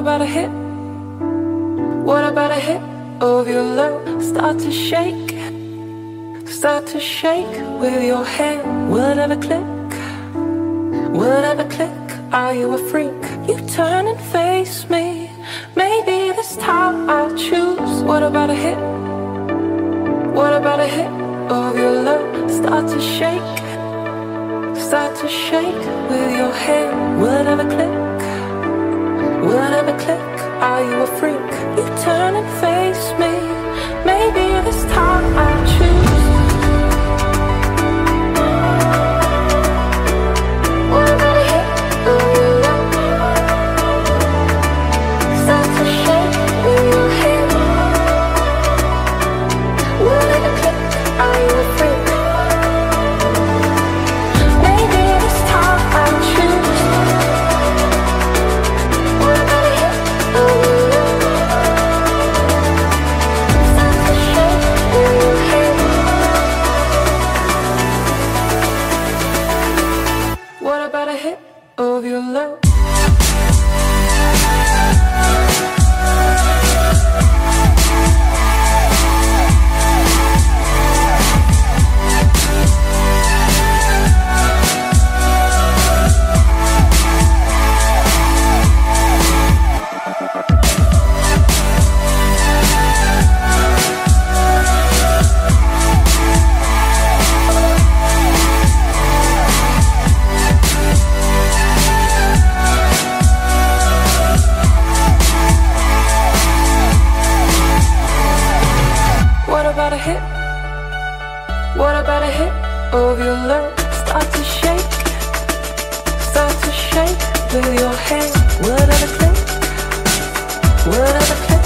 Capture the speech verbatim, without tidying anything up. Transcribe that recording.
about a hit? What about a hit of your love? Start to shake, start to shake with your hand. Will it ever click? Will it ever click? Are you a freak? You turn and face me. Maybe this time I'll choose. What about a hit? What about a hit of your love? Start to shake, start to shake with your hand. Will it ever click? Will it ever click? Are you a freak? You turn and face me. Maybe this time I'll choose. What about a hit of your love? Start to shake with your hand. Will it ever click? Are you a freak? Maybe this time I'll choose. What about a hit of your love? Start to shake with your hand. What about a hit of your love? What about a hit? What about a hit of your love? Start to shake, start to shake with your hand. Will it ever click? Will it ever click?